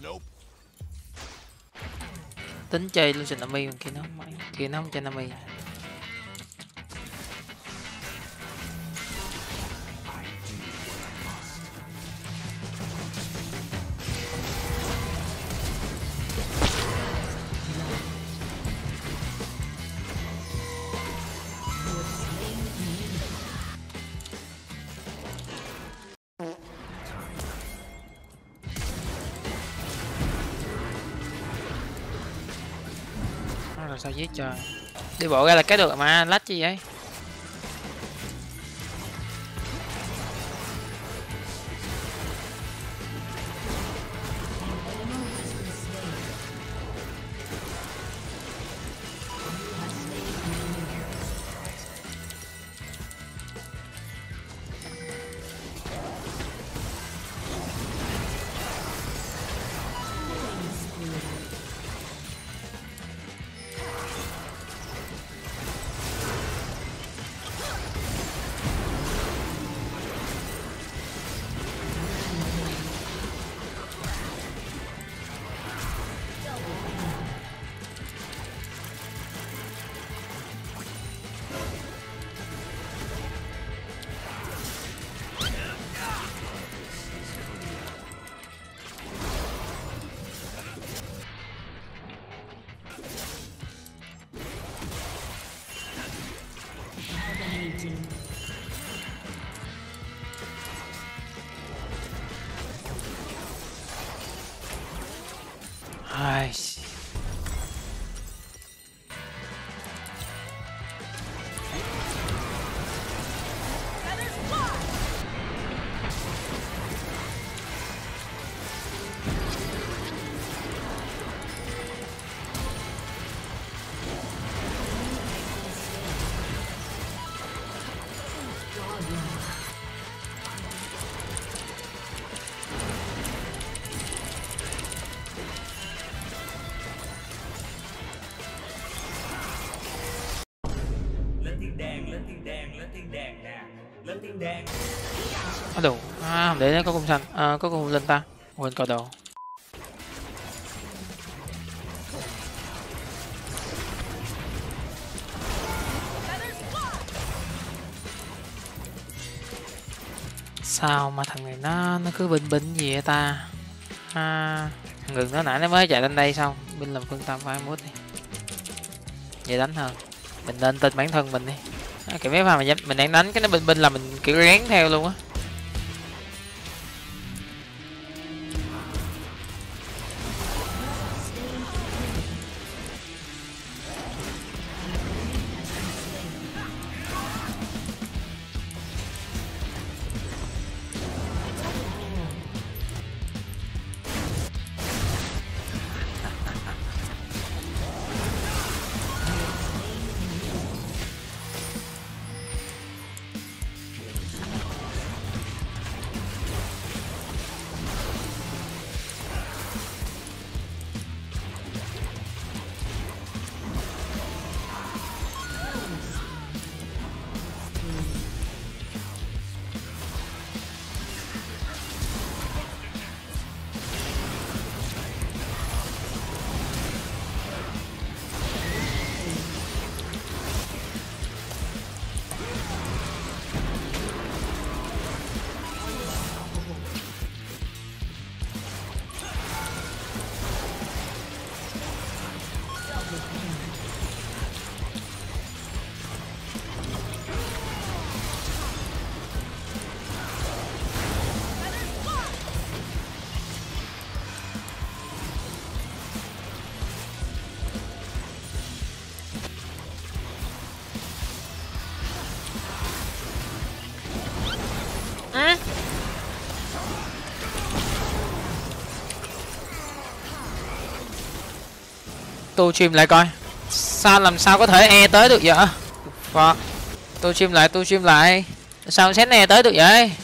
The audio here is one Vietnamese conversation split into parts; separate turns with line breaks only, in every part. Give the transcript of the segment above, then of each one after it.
Tính chơi luôn Tsunami mà kia nó không chơi Nami. Rồi sao giết trời. Đi bộ ra là cái được mà lách chi vậy. Ai đồ không để nó có cung xanh có cung lên ta quên cờ đồ. Sao mà thằng này nó cứ binh gì vậy ta. Ngừng nó nãy nó mới chạy lên đây xong binh làm phương tâm phải mốt đi vậy đánh hơn. Mình nên tin bản thân mình đi. Kiểu mấy pha mà mình đang đánh cái nó binh là mình kiểu rén theo luôn á. Tôi stream lại coi. Sao làm sao có thể e tới được vậy? Fuck. Tôi stream lại. Sao xét e tới được vậy?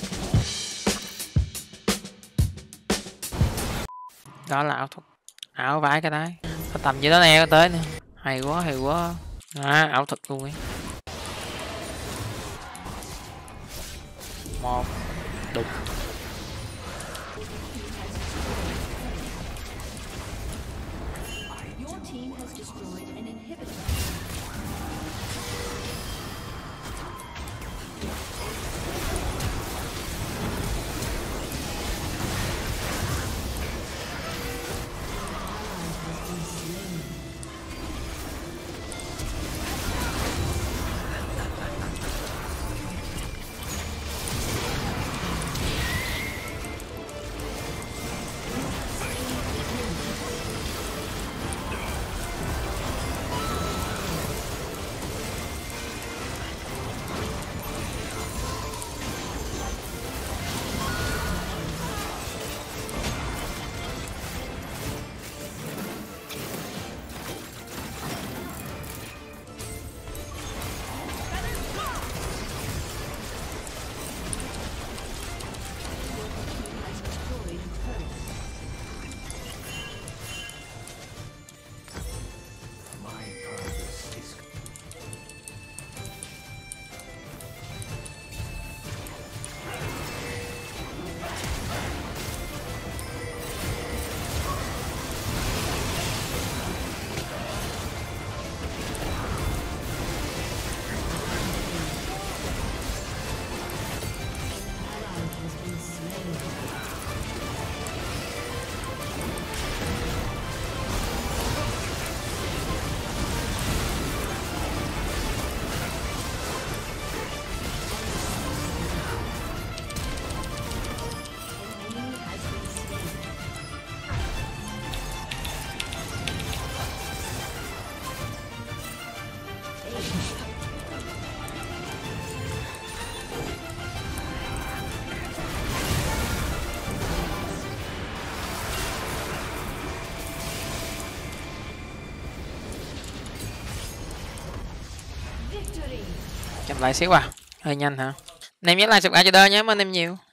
Đó là ảo thuật. Ảo vãi cái đấy. Tầm như đó e tới nữa. Hay quá. Ảo thuật luôn ấy. Một. Đục.
team has destroyed an inhibitor.
Chậm lại xíu à, hơi nhanh hả? Anh em nhớ like subscribe cho đỡ nhé, ơn em nhiều.